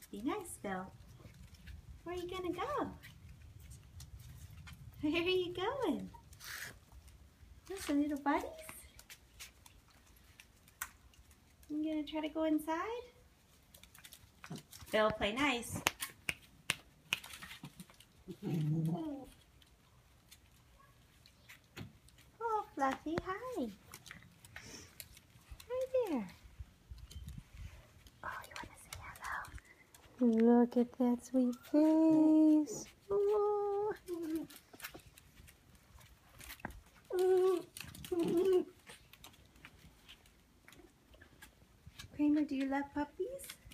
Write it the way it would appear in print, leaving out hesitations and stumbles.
Be nice, Phil. Where are you gonna go? Where are you going? Those are little buddies. You gonna try to go inside? Phil, play nice. Oh, Fluffy, hi. Hi there. Oh, you want to say hello? Look at that sweet face. Oh. Kramer, do you love puppies?